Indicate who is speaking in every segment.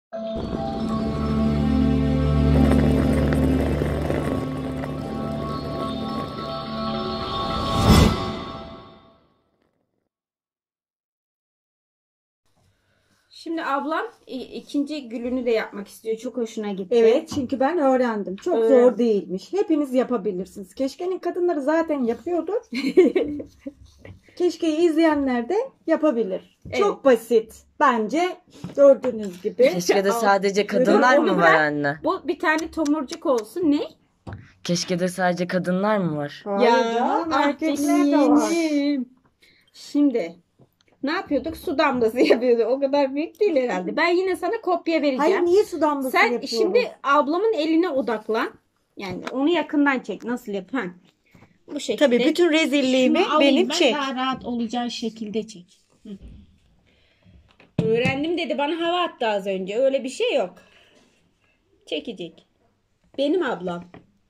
Speaker 1: Şimdi ablam ikinci gülünü de yapmak istiyor. Çok hoşuna gitti.
Speaker 2: Evet, çünkü ben öğrendim. Çok zor değilmiş. Hepiniz yapabilirsiniz. Keşke'nin kadınları zaten yapıyordur. Keşke'yi izleyenler de yapabilir.
Speaker 1: Evet.
Speaker 2: Çok basit. Bence gördüğünüz gibi.
Speaker 3: Keşke de sadece kadınlar mı var anne?
Speaker 1: Bu bir tane tomurcuk olsun. Ne?
Speaker 3: Keşke de sadece kadınlar mı var?
Speaker 2: Hayır canım, erkekler de var.
Speaker 1: Canım. Şimdi ne yapıyorduk? Su damlası yapıyorduk. O kadar büyük değil herhalde. Ben yine sana kopya vereceğim.
Speaker 2: Hayır, niye su damlası
Speaker 1: Sen
Speaker 2: yapıyoruz?
Speaker 1: şimdi ablamın eline odaklan. Yani onu yakından çek. Nasıl yapın? Bu şekilde.
Speaker 2: Tabii bütün rezilliğimi
Speaker 1: Şunu alayım
Speaker 2: benim
Speaker 1: ben,
Speaker 2: çek.
Speaker 1: daha rahat olacağı şekilde çek. Hı. Öğrendim dedi, bana hava attı az önce. Öyle bir şey yok. Çekecek. Benim ablam.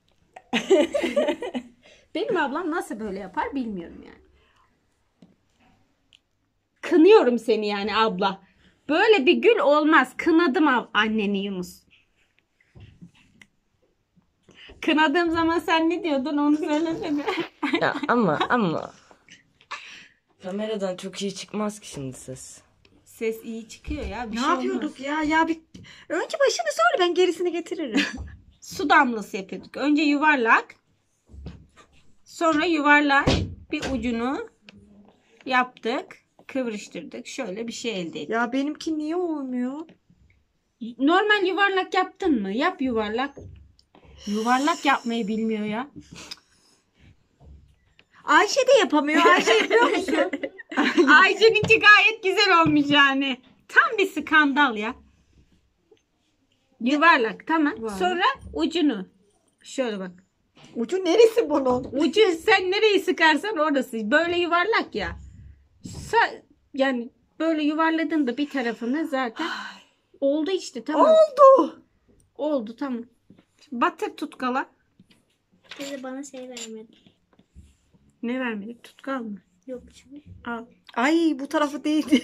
Speaker 1: Benim ablam nasıl böyle yapar bilmiyorum yani. Kınıyorum seni yani abla. Böyle bir gül olmaz. Kınadım anneni Yunus. Kınadığım zaman sen ne diyordun onu söylesene.
Speaker 3: Ya ama kameradan çok iyi çıkmaz ki şimdi ses.
Speaker 1: Ses iyi çıkıyor ya. Bir
Speaker 2: Ne
Speaker 1: şey
Speaker 2: yapıyorduk
Speaker 1: olmaz.
Speaker 2: ya? Ya bir önce başını söyle, ben gerisini getiririm.
Speaker 1: Su damlası yapıyorduk. Önce yuvarlak. Sonra yuvarlak bir ucunu yaptık. Kıvrıştırdık. Şöyle bir şey elde ettik.
Speaker 2: Ya benimki niye olmuyor?
Speaker 1: Normal yuvarlak yaptın mı? Yap yuvarlak. Yuvarlak yapmayı bilmiyor ya.
Speaker 2: Ayşe de yapamıyor. Ayşe yapıyor musun?
Speaker 1: Ayşe'ninki gayet güzel olmuş yani. Tam bir skandal ya. Yuvarlak tamam.
Speaker 2: Var.
Speaker 1: Sonra ucunu. Şöyle bak.
Speaker 2: Ucu neresi bunun?
Speaker 1: Ucu sen nereyi sıkarsan orası. Böyle yuvarlak ya. Yani böyle yuvarladın bir tarafını zaten oldu işte tamam.
Speaker 2: Oldu.
Speaker 1: Oldu tamam. Batır tutkala.
Speaker 4: Teyze bana şey vermedi.
Speaker 1: Ne vermedik? Tutkal mı?
Speaker 4: Yok şimdi.
Speaker 1: Al.
Speaker 2: Ay, bu tarafı değildi.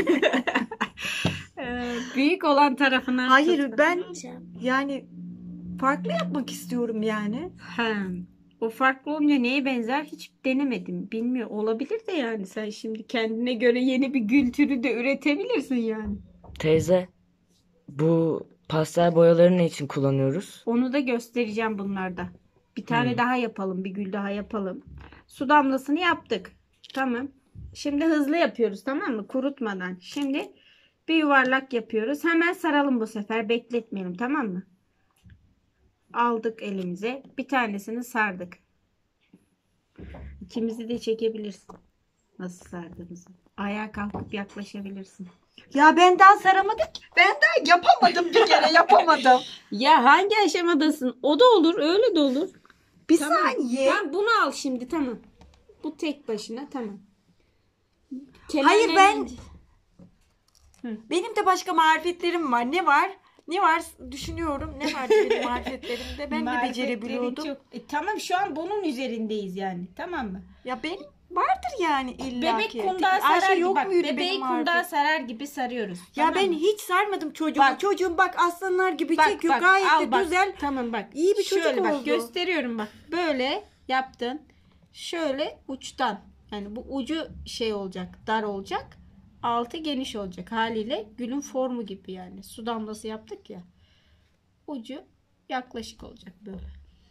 Speaker 1: Büyük olan tarafına.
Speaker 2: Hayır, ben
Speaker 4: Şey yap.
Speaker 2: yani farklı yapmak istiyorum yani.
Speaker 1: He. O farklı olunca neye benzer hiç denemedim. Bilmiyorum. Olabilir de yani sen şimdi kendine göre yeni bir gül türü de üretebilirsin yani.
Speaker 3: Teyze, bu pastel boyaları ne için kullanıyoruz?
Speaker 1: Onu da göstereceğim bunlarda. Bir tane daha yapalım. Bir gül daha yapalım. Su damlasını yaptık. Tamam. Şimdi hızlı yapıyoruz tamam mı? Kurutmadan. Şimdi bir yuvarlak yapıyoruz. Hemen saralım bu sefer. Bekletmeyelim tamam mı? Aldık elimize. Bir tanesini sardık. İkimizi de çekebilirsin. Nasıl sardığımızı. Ayağa kalkıp yaklaşabilirsin.
Speaker 2: Ya ben daha saramadım ki. Ben daha yapamadım, bir kere yapamadım.
Speaker 1: Ya hangi aşamadasın? O da olur, öyle de olur.
Speaker 2: Bir
Speaker 1: Tamam.
Speaker 2: saniye.
Speaker 1: Tamam, bunu al şimdi tamam. Bu tek başına tamam.
Speaker 2: Hayır, ben...
Speaker 1: Hı.
Speaker 2: Benim de başka marifetlerim var. Ne var? Ne var? Düşünüyorum. Ne var benim marifetlerimde? Ben de becerebiliyordum.
Speaker 1: Çok... tamam şu an bunun üzerindeyiz yani. Tamam mı?
Speaker 2: Ya benim vardır yani illa
Speaker 1: Bebek
Speaker 2: ki.
Speaker 1: kundağı
Speaker 2: Ayşe
Speaker 1: sarar gibi.
Speaker 2: yok
Speaker 1: Bak,
Speaker 2: muydu
Speaker 1: bebeği
Speaker 2: benim
Speaker 1: kundağı
Speaker 2: marifet?
Speaker 1: sarar gibi sarıyoruz.
Speaker 2: Ya
Speaker 1: Tamam
Speaker 2: ben
Speaker 1: mı?
Speaker 2: hiç sarmadım çocuğumu.
Speaker 1: Bak.
Speaker 2: Çocuğum bak aslanlar gibi
Speaker 1: Bak,
Speaker 2: çekiyor.
Speaker 1: bak,
Speaker 2: Gayet
Speaker 1: al
Speaker 2: de
Speaker 1: bak.
Speaker 2: güzel.
Speaker 1: Tamam bak.
Speaker 2: İyi bir çocuk
Speaker 1: Şöyle bak,
Speaker 2: oldu.
Speaker 1: gösteriyorum bak. Böyle yaptın. Şöyle uçtan. Yani bu ucu şey olacak. Dar olacak. Altı geniş olacak. Haliyle gülün formu gibi yani. Su damlası yaptık ya. Ucu yaklaşık olacak böyle.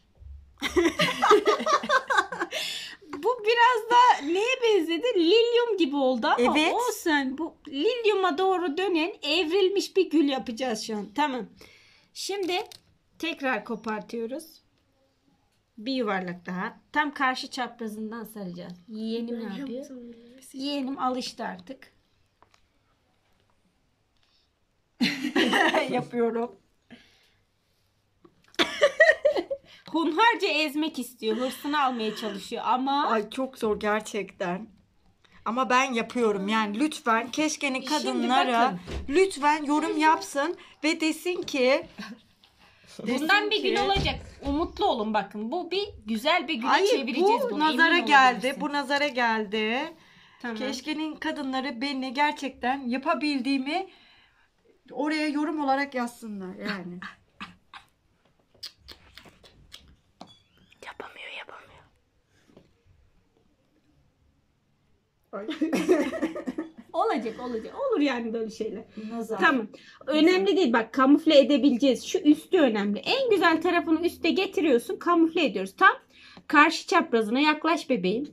Speaker 1: Bu biraz da neye benzedi? Lilyum gibi oldu ama
Speaker 2: Evet.
Speaker 1: olsun. Bu lilyuma doğru dönen evrilmiş bir gül yapacağız şu an. Tamam. Şimdi tekrar kopartıyoruz. Bir yuvarlak daha. Tam karşı çaprazından saracağız. Yeğenim ne yapıyor? Yeğenim alıştı artık.
Speaker 2: Yapıyorum.
Speaker 1: Hunharca ezmek istiyor. Hırsını almaya çalışıyor ama
Speaker 2: Ay çok zor gerçekten. Ama ben yapıyorum yani lütfen Keşke'nin kadınları
Speaker 1: bakın.
Speaker 2: lütfen yorum yapsın ve desin ki
Speaker 1: bundan bir gün
Speaker 2: ki-
Speaker 1: olacak. Umutlu olun bakın. Bu bir güzel bir güne
Speaker 2: Hayır,
Speaker 1: çevireceğiz
Speaker 2: bu
Speaker 1: bunu.
Speaker 2: nazara
Speaker 1: emin
Speaker 2: geldi.
Speaker 1: olabilirsin.
Speaker 2: Bu nazara geldi.
Speaker 1: Tamam.
Speaker 2: Keşke'nin kadınları beni gerçekten yapabildiğimi Oraya yorum olarak yazsınlar yani.
Speaker 3: Yapamıyor yapamıyor.
Speaker 1: Olacak. Olur yani böyle şeyler.
Speaker 2: Nazar.
Speaker 1: Tamam. Önemli değil bak, kamufle edebileceğiz. Şu üstü önemli. En güzel tarafını üste getiriyorsun. Kamufle ediyoruz. Tam karşı çaprazına yaklaş bebeğim.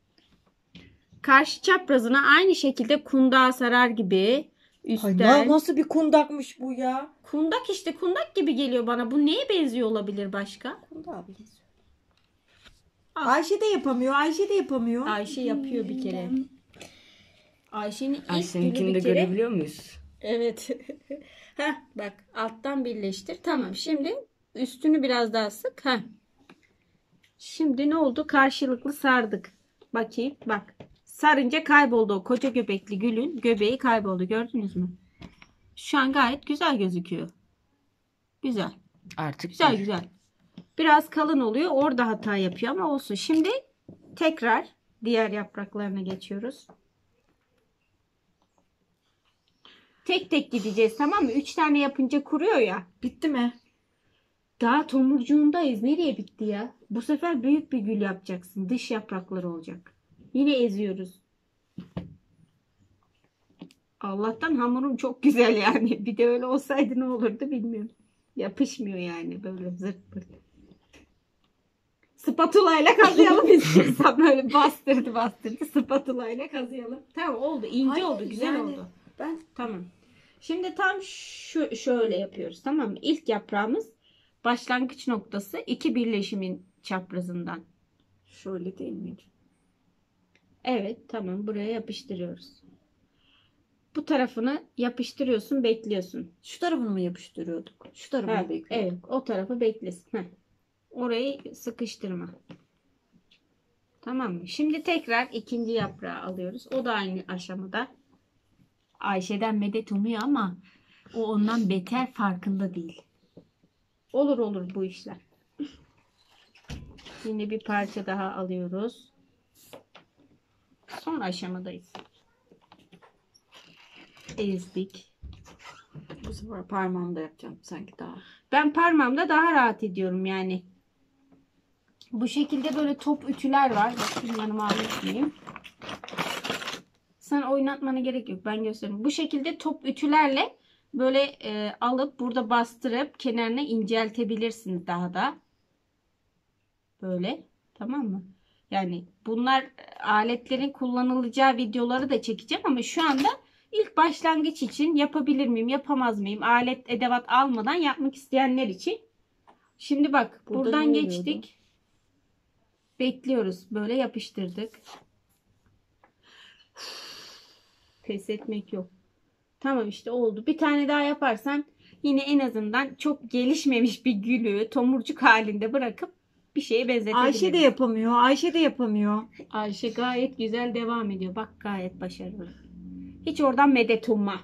Speaker 1: Karşı çaprazına aynı şekilde kundağa sarar gibi üstten.
Speaker 2: Nasıl bir kundakmış bu ya?
Speaker 1: Kundak işte, kundak gibi geliyor bana. Bu neye benziyor olabilir başka?
Speaker 2: Kundağa benziyor. Ayşe de yapamıyor.
Speaker 1: Ayşe yapıyor bir kere. Ayşe'nin ilk günü
Speaker 3: Ayşe'ninkini de
Speaker 1: bir kere.
Speaker 3: görebiliyor muyuz?
Speaker 1: Evet. Heh, bak alttan birleştir. Tamam, şimdi üstünü biraz daha sık. Heh. Şimdi ne oldu? Karşılıklı sardık. Bakayım bak. Sarınca kayboldu o koca göbekli gülün göbeği kayboldu. Gördünüz mü? Şu an gayet güzel gözüküyor. Güzel.
Speaker 3: Artık
Speaker 1: Güzel
Speaker 3: değil.
Speaker 1: güzel. Biraz kalın oluyor. Orada hata yapıyor ama olsun. Şimdi tekrar diğer yapraklarına geçiyoruz. Tek tek gideceğiz, tamam mı? 3 tane yapınca kuruyor ya.
Speaker 2: Bitti mi?
Speaker 1: Daha tomurcuğundayız. Nereye bitti ya? Bu sefer büyük bir gül yapacaksın. Dış yaprakları olacak. Yine eziyoruz. Allah'tan hamurum çok güzel yani. Bir de öyle olsaydı ne olurdu bilmiyorum. Yapışmıyor yani, böyle zırt pırt. Spatula ile kazıyalım istiyorsan, böyle bastırdı. Spatula ile kazıyalım. Tamam, oldu. İnce
Speaker 2: Hayır,
Speaker 1: oldu. Güzel
Speaker 2: yani
Speaker 1: oldu.
Speaker 2: Ben
Speaker 1: Tamam. Şimdi tam şöyle yapıyoruz, tamam mı? İlk yaprağımız başlangıç noktası iki birleşimin çaprazından.
Speaker 2: şöyle değil miydi?
Speaker 1: Evet, tamam, buraya yapıştırıyoruz. Bu tarafını yapıştırıyorsun, bekliyorsun.
Speaker 2: Şu tarafını mı yapıştırıyorduk? Şu tarafını
Speaker 1: Ha,
Speaker 2: bekliyorduk.
Speaker 1: evet, o tarafı beklesin. Heh. Orayı sıkıştırma. Tamam mı? Şimdi tekrar ikinci yaprağı alıyoruz. O da aynı aşamada. Ayşe'den medet umuyor ama o ondan beter, farkında değil. Olur bu işler. Yine bir parça daha alıyoruz. Son aşamadayız. Ezdik.
Speaker 2: Bu sefer parmağımda yapacağım sanki daha.
Speaker 1: Ben parmağımda daha rahat ediyorum yani. Bu şekilde böyle top ütüler var. Bakayım yanıma almış mıyım? Sana oynatmana gerek yok. Ben göstereyim. Bu şekilde top ütülerle böyle alıp burada bastırıp kenarına inceltebilirsiniz daha da. Böyle. Tamam mı? Yani bunlar aletlerin kullanılacağı videoları da çekeceğim ama şu anda ilk başlangıç için yapabilir miyim, yapamaz mıyım? Alet, edevat almadan yapmak isteyenler için. Şimdi bak,
Speaker 2: Burada
Speaker 1: buradan
Speaker 2: ne
Speaker 1: geçtik.
Speaker 2: oluyordu?
Speaker 1: Bekliyoruz. Böyle yapıştırdık. Pes etmek yok. Tamam, işte oldu. Bir tane daha yaparsan yine en azından çok gelişmemiş bir gülü tomurcuk halinde bırakıp bir şeye benzetebiliriz.
Speaker 2: Ayşe de yapamıyor.
Speaker 1: Ayşe gayet güzel devam ediyor. Bak, gayet başarılı. Hiç oradan medet umma.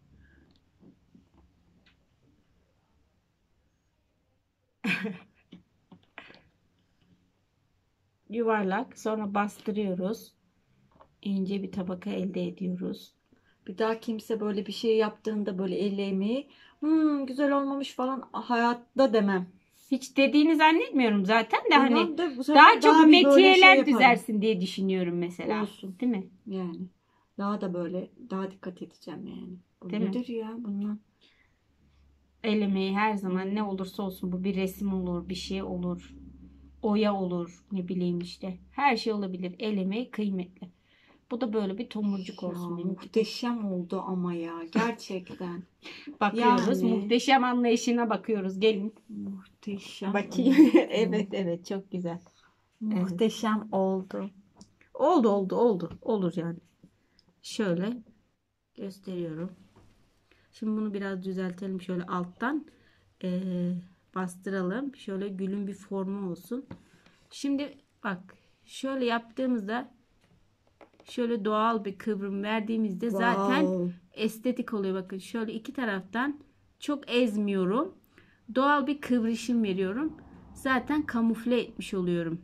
Speaker 1: Yuvarlak. Sonra bastırıyoruz. İnce bir tabaka elde ediyoruz.
Speaker 2: Bir daha kimse böyle bir şey yaptığında böyle el emeği güzel olmamış falan hayatta demem.
Speaker 1: Hiç dediğini zannetmiyorum zaten de hani
Speaker 2: Ondan da bu sefer
Speaker 1: daha çok
Speaker 2: bir böyle şey
Speaker 1: metiyeler
Speaker 2: yaparım.
Speaker 1: düzersin diye düşünüyorum mesela.
Speaker 2: Olsun.
Speaker 1: Değil mi?
Speaker 2: Yani daha da böyle daha dikkat edeceğim yani. Bu
Speaker 1: Değil mi?
Speaker 2: nedir ya bunlar?
Speaker 1: El emeği her zaman, ne olursa olsun, bu bir resim olur, bir şey olur. Oya olur, ne bileyim işte. Her şey olabilir. El emeği kıymetli. Bu da böyle bir tomurcuk
Speaker 2: Ya,
Speaker 1: olsun benim.
Speaker 2: muhteşem oldu ama ya gerçekten.
Speaker 1: Bakıyoruz.
Speaker 2: Yani.
Speaker 1: Muhteşem anlayışına bakıyoruz. Gelin.
Speaker 2: Muhteşem.
Speaker 1: Bakayım.
Speaker 2: oldu.
Speaker 1: Evet çok güzel.
Speaker 2: Muhteşem oldu.
Speaker 1: Oldu. Olur yani. Şöyle gösteriyorum. Şimdi bunu biraz düzeltelim. Şöyle alttan bastıralım. Şöyle gülün bir formu olsun. Şimdi bak, şöyle yaptığımızda şöyle doğal bir kıvrım verdiğimizde zaten estetik oluyor. Bakın şöyle iki taraftan çok ezmiyorum. Doğal bir kıvrışım veriyorum. Zaten kamufle etmiş oluyorum.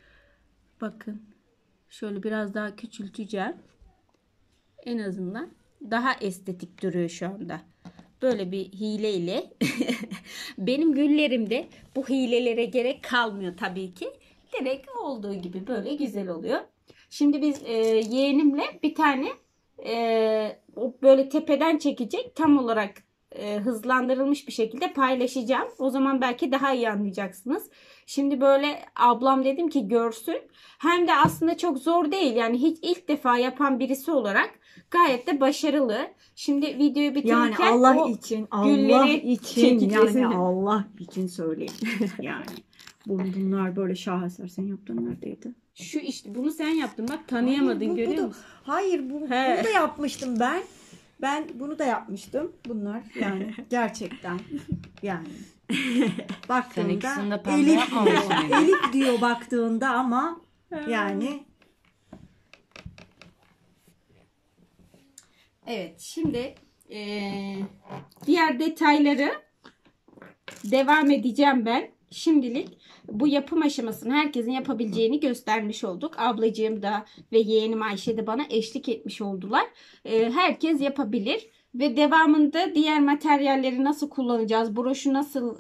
Speaker 1: Bakın. Şöyle biraz daha küçülteceğim. En azından daha estetik duruyor şu anda. Böyle bir hileyle. Benim güllerimde bu hilelere gerek kalmıyor tabii ki. Direkt olduğu gibi böyle güzel oluyor. Şimdi biz yeğenimle bir tane o böyle tepeden çekecek, tam olarak hızlandırılmış bir şekilde paylaşacağım. O zaman belki daha iyi anlayacaksınız. Şimdi böyle ablam dedim ki görsün. Hem de aslında çok zor değil. Yani hiç ilk defa yapan birisi olarak gayet de başarılı. Şimdi videoyu bitirirken
Speaker 2: Yani Allah
Speaker 1: o
Speaker 2: için, Allah
Speaker 1: gülleri
Speaker 2: için,
Speaker 1: çekeceğiz.
Speaker 2: yani Allah için söyleyeyim. Yani bunlar böyle şaheser. Sen yaptığın neredeydi?
Speaker 1: Şu işte bunu sen yaptın, bak tanıyamadın,
Speaker 2: Hayır, bu
Speaker 1: görüyor
Speaker 2: da-
Speaker 1: musun?
Speaker 2: Hayır bunu da yapmıştım ben. Ben bunu da yapmıştım. Bunlar yani gerçekten yani
Speaker 3: Sen
Speaker 2: baktığında
Speaker 3: ikisini de pembe
Speaker 2: Elif
Speaker 3: yapmamışsın.
Speaker 2: diyor, Elif diyor baktığında ama yani
Speaker 1: Evet, şimdi diğer detayları devam edeceğim ben. Şimdilik bu yapım aşamasını herkesin yapabileceğini göstermiş olduk. Ablacığım da ve yeğenim Ayşe de bana eşlik etmiş oldular. Herkes yapabilir ve devamında diğer materyalleri nasıl kullanacağız, broşu nasıl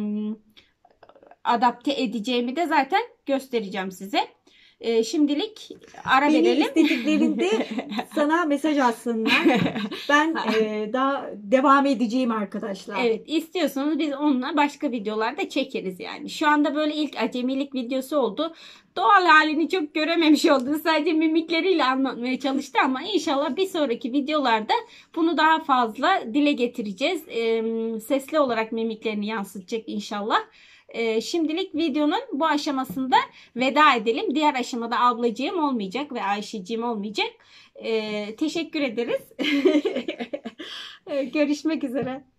Speaker 1: adapte edeceğimi de zaten göstereceğim size. Şimdilik ara
Speaker 2: beni
Speaker 1: verelim.
Speaker 2: istediklerinde sana mesaj atsınlar. Ben daha devam edeceğim arkadaşlar.
Speaker 1: Evet, istiyorsanız biz onunla başka videolarda çekeriz yani. Şu anda böyle ilk acemilik videosu oldu. Doğal halini çok görememiş oldunuz. Sadece mimikleriyle anlatmaya çalıştı ama inşallah bir sonraki videolarda bunu daha fazla dile getireceğiz. Sesli olarak mimiklerini yansıtacak inşallah. Şimdilik videonun bu aşamasında veda edelim. Diğer aşamada ablacığım olmayacak ve Ayşeciğim olmayacak. Teşekkür ederiz. Görüşmek üzere.